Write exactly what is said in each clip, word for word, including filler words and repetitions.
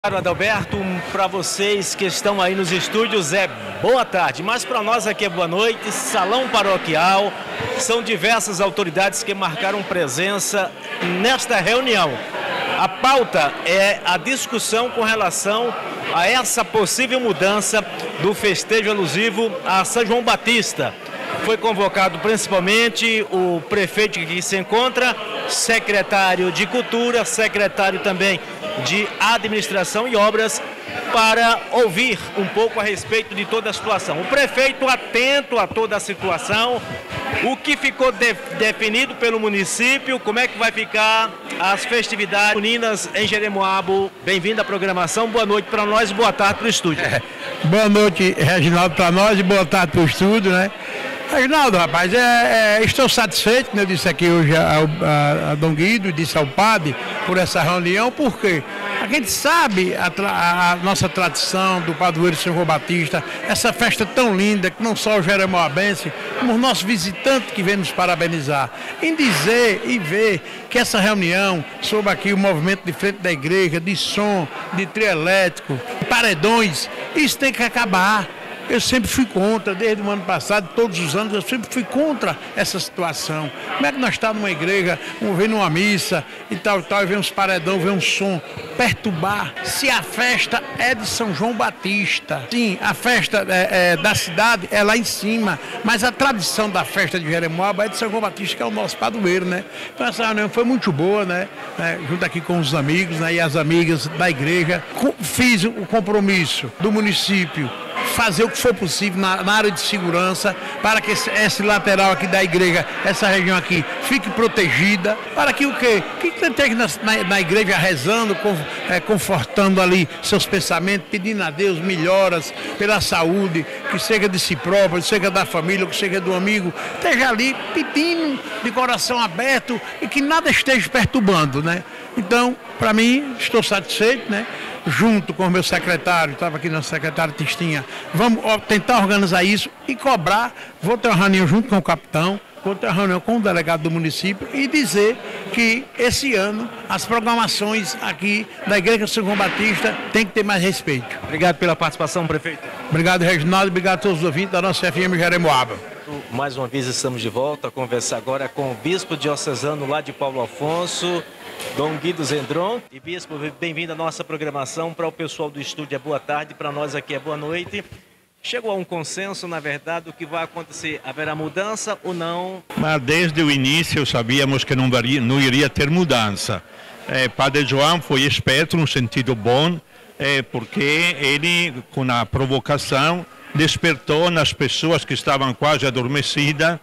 Adalberto, para vocês que estão aí nos estúdios é boa tarde, mas para nós aqui é boa noite. Salão paroquial, são diversas autoridades que marcaram presença nesta reunião. A pauta é a discussão com relação a essa possível mudança do festejo alusivo a São João Batista. Foi convocado principalmente o prefeito que aqui se encontra, secretário de Cultura, secretário também de Administração e Obras, para ouvir um pouco a respeito de toda a situação. O prefeito atento a toda a situação, o que ficou de, definido pelo município, como é que vai ficar as festividades juninas em Jeremoabo. Bem-vindo à programação, boa noite para nós e boa tarde para o estúdio. É, boa noite, Reginaldo, para nós e boa tarde para o estúdio, né? Reginaldo, rapaz, é, é, estou satisfeito, né? Eu disse aqui hoje a, a, a Dom Guido, disse ao padre por essa reunião, porque a gente sabe a, a, a nossa tradição do padroeiro São João Batista, essa festa tão linda, que não só o jeremoabense, como os nossos visitantes que vêm nos parabenizar, em dizer e ver que essa reunião sobre aqui o movimento de frente da igreja, de som, de trio elétrico, paredões, isso tem que acabar. Eu sempre fui contra, desde o ano passado, todos os anos, eu sempre fui contra essa situação. Como é que nós estamos numa igreja, vamos ver numa missa e tal e tal, e vem uns paredão, vem um som, perturbar. Se a festa é de São João Batista, sim, a festa é, é, da cidade é lá em cima, mas a tradição da festa de Jeremoabo é de São João Batista, que é o nosso padroeiro, né? Então essa reunião foi muito boa, né? É, junto aqui com os amigos, né? E as amigas da igreja. Fiz o compromisso do município fazer o que for possível na, na área de segurança para que esse, esse lateral aqui da igreja, essa região aqui, fique protegida, para que o quê? Que tem na, na, na igreja rezando, com, é, confortando ali seus pensamentos, pedindo a Deus melhoras pela saúde, que seja de si próprio, que seja da família, que seja do amigo, esteja ali pedindo de coração aberto e que nada esteja perturbando, né? Então, para mim, estou satisfeito, né? Junto com o meu secretário, estava aqui na secretária Tistinha, vamos tentar organizar isso e cobrar. Vou ter uma reunião junto com o capitão, vou ter uma reunião com o delegado do município e dizer que esse ano as programações aqui da Igreja São João Batista tem que ter mais respeito. Obrigado pela participação, prefeito. Obrigado, Reginaldo, obrigado a todos os ouvintes da nossa F M Jeremoabo. Mais uma vez estamos de volta a conversar agora com o bispo diocesano lá de Paulo Afonso, Dom Guido Zendron. E bispo, bem-vindo à nossa programação. Para o pessoal do estúdio é boa tarde, para nós aqui é boa noite. Chegou a um consenso, na verdade, do que vai acontecer? Haverá mudança ou não? Mas desde o início sabíamos que não, varia, não iria ter mudança. É, Padre João foi esperto no sentido bom, é, porque ele, com a provocação, despertou nas pessoas que estavam quase adormecidas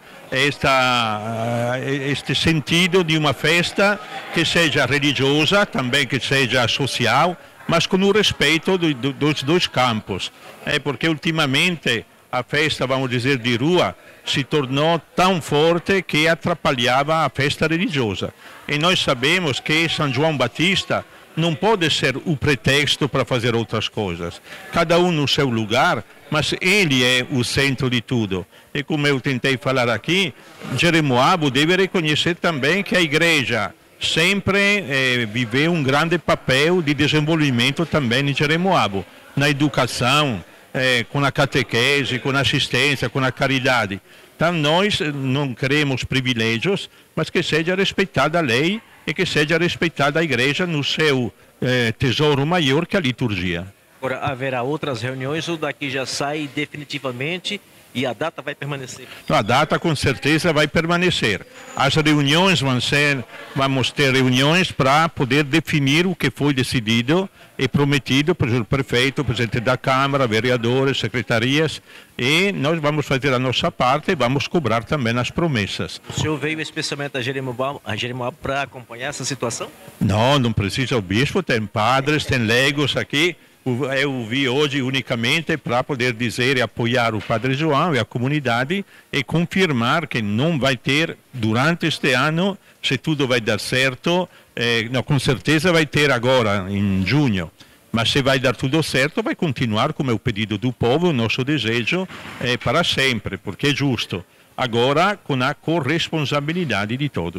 esta, este sentido de uma festa que seja religiosa, também que seja social, mas com o respeito do, do, dos dois campos. É porque ultimamente a festa, vamos dizer, de rua se tornou tão forte que atrapalhava a festa religiosa. E nós sabemos que São João Batista não pode ser o pretexto para fazer outras coisas. Cada um no seu lugar, mas ele é o centro de tudo. E como eu tentei falar aqui, Jeremoabo deve reconhecer também que a igreja sempre eh, viveu um grande papel de desenvolvimento também em Jeremoabo, na educação, eh, com a catequese, com a assistência, com a caridade. Então nós não queremos privilégios, mas que seja respeitada a lei e que seja respeitada a igreja no seu eh, tesouro maior, que é a liturgia. Agora, haverá outras reuniões ou daqui já sai definitivamente e a data vai permanecer? A data com certeza vai permanecer. As reuniões vão ser, vamos ter reuniões para poder definir o que foi decidido e prometido pelo prefeito, presidente da Câmara, vereadores, secretarias, e nós vamos fazer a nossa parte e vamos cobrar também as promessas. O senhor veio especialmente a Jeremoabo, a Jeremoabo para acompanhar essa situação? Não, não precisa o bispo, tem padres, tem leigos aqui. Eu vi hoje unicamente para poder dizer e apoiar o Padre João e a comunidade e confirmar que não vai ter, durante este ano, se tudo vai dar certo, eh, não, com certeza vai ter agora, em junho, mas se vai dar tudo certo, vai continuar como é o pedido do povo, o nosso desejo, eh, para sempre, porque é justo. Agora, com a corresponsabilidade de todos.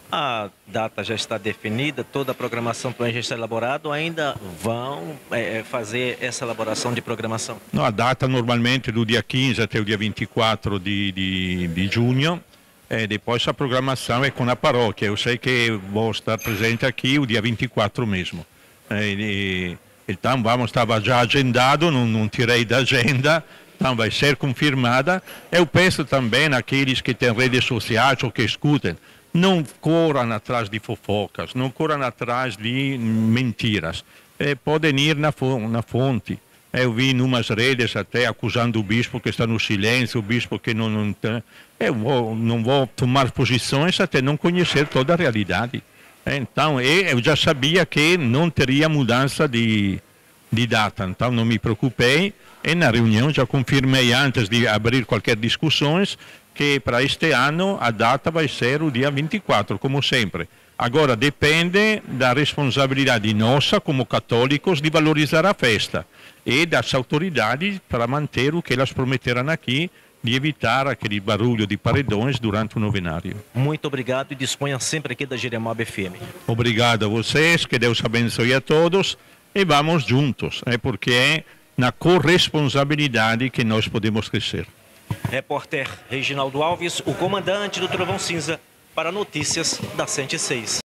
A data já está definida, toda a programação também já está elaborada, ou ainda vão é, fazer essa elaboração de programação? No, a data normalmente do dia quinze até o dia vinte e quatro de, de, de junho, e depois a programação é com a paróquia. Eu sei que vou estar presente aqui o dia vinte e quatro mesmo. E, e, então vamos, estava já agendado, não, não tirei da agenda, então vai ser confirmada. Eu penso também naqueles que têm redes sociais ou que escutem, não corram atrás de fofocas, não corram atrás de mentiras. É, podem ir na, na fonte. Eu vi em umas redes até acusando o bispo que está no silêncio, o bispo que não, não tem. Eu vou, não vou tomar posições até não conhecer toda a realidade. Então, eu já sabia que não teria mudança de, de data, então não me preocupei. E na reunião já confirmei antes de abrir qualquer discussões que para este ano a data vai ser o dia vinte e quatro, como sempre. Agora depende da responsabilidade nossa como católicos de valorizar a festa e das autoridades para manter o que elas prometeram aqui, de evitar aquele barulho de paredões durante o novenário. Muito obrigado e disponha sempre aqui da Jeremoabo F M. Obrigado a vocês, que Deus abençoe a todos e vamos juntos, é porque é na corresponsabilidade que nós podemos crescer. Repórter Reginaldo Alves, o comandante do Trovão Cinza, para Notícias da cento e seis.